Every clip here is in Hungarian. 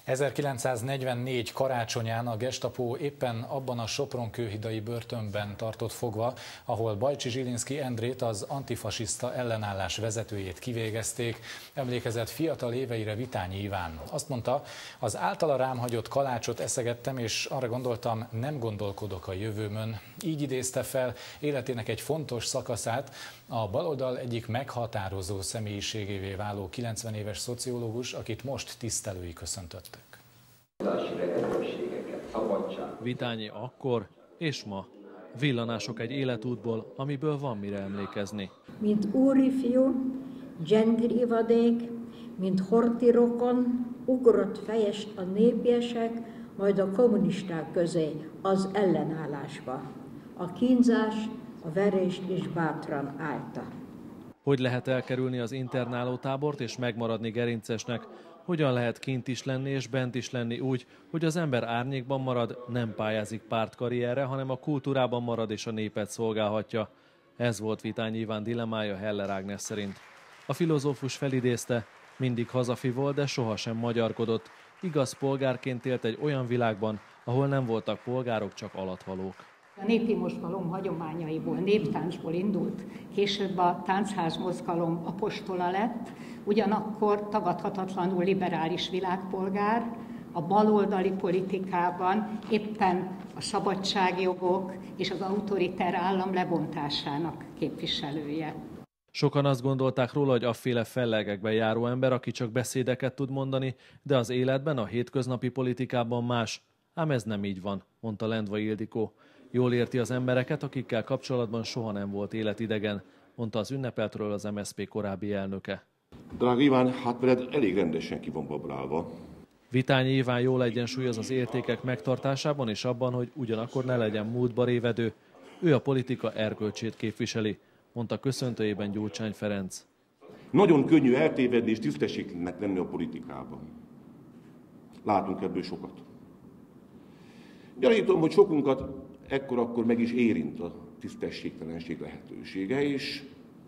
1944 karácsonyán a gestapo éppen abban a Sopron-kőhidai börtönben tartott fogva, ahol Bajcsy Zsilinszky Endrét, az antifasiszta ellenállás vezetőjét kivégezték, emlékezett fiatal éveire Vitányi Iván. Azt mondta, az általa rám hagyott kalácsot eszegettem, és arra gondoltam, nem gondolkodok a jövőmön. Így idézte fel életének egy fontos szakaszát a baloldal egyik meghatározó személyiségévé váló 90 éves szociológus, akit most tisztelői köszöntöttek. Vitányi akkor és ma. Villanások egy életútból, amiből van mire emlékezni. Mint úrifiú, dzsengri-ivadék, mint horthy rokon, ugrott fejest a népiesek, majd a kommunisták közé, az ellenállásba. A kínzás, a verést is bátran állta. Hogy lehet elkerülni az internálótábort és megmaradni gerincesnek? Hogyan lehet kint is lenni és bent is lenni úgy, hogy az ember árnyékban marad, nem pályázik pártkarrierre, hanem a kultúrában marad és a népet szolgálhatja? Ez volt Vitányi Iván dilemmája Heller Ágnes szerint. A filozófus felidézte, mindig hazafi volt, de sohasem magyarkodott. Igaz polgárként élt egy olyan világban, ahol nem voltak polgárok, csak alatvalók. A népi mozgalom hagyományaiból, néptáncból indult, később a táncház mozgalom apostola lett, ugyanakkor tagadhatatlanul liberális világpolgár, a baloldali politikában éppen a szabadságjogok és az autoriter állam lebontásának képviselője. Sokan azt gondolták róla, hogy afféle fellegekben járó ember, aki csak beszédeket tud mondani, de az életben, a hétköznapi politikában más. Ám ez nem így van, mondta Lendvai Ildikó. Jól érti az embereket, akikkel kapcsolatban soha nem volt életidegen, mondta az ünnepeltről az MSZP korábbi elnöke. Drága Iván, hát veled elég rendesen ki van babrálva. Vitányi Iván jól egyensúlyoz az értékek megtartásában és abban, hogy ugyanakkor ne legyen múltba révedő. Ő a politika erkölcsét képviseli, mondta köszöntőjében Gyurcsány Ferenc. Nagyon könnyű eltévedni és tisztességtelenek lenni a politikában. Látunk ebből sokat. Gyanítom, hogy sokunkat ekkor meg is érint a tisztességtelenség lehetősége, és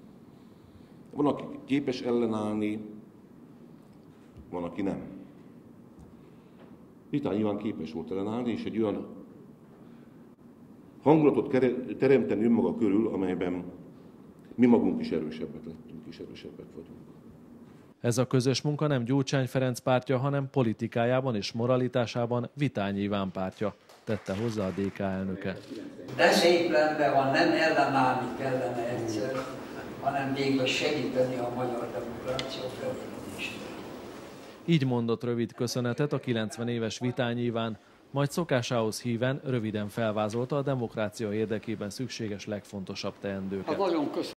van, aki képes ellenállni, van, aki nem. Vitányi Iván képes volt ellenállni, és egy olyan hangulatot teremteni önmaga körül, amelyben mi magunk is erősebbek lettünk, és erősebbek vagyunk. Ez a közös munka nem Gyurcsány Ferenc pártja, hanem politikájában és moralitásában Vitányi Iván pártja, tette hozzá a DK elnöke. De szép lenne, ha nem ellenállni kellene egyszer, hanem végül segíteni a magyar demokrácia fejlődését. Így mondott rövid köszönetet a 90 éves Vitányi Iván, majd szokásához híven röviden felvázolta a demokrácia érdekében szükséges legfontosabb teendőket.